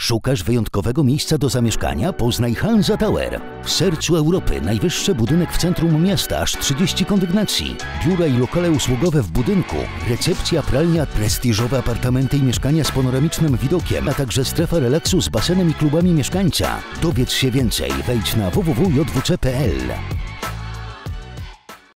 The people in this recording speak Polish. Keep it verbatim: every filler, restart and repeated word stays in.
Szukasz wyjątkowego miejsca do zamieszkania? Poznaj Hansa Tower. W sercu Europy najwyższy budynek w centrum miasta, aż trzydzieści kondygnacji. Biura i lokale usługowe w budynku, recepcja, pralnia, prestiżowe apartamenty i mieszkania z panoramicznym widokiem, a także strefa relaksu z basenem i klubami mieszkańca. Dowiedz się więcej, wejdź na w w w kropka j w c kropka p l.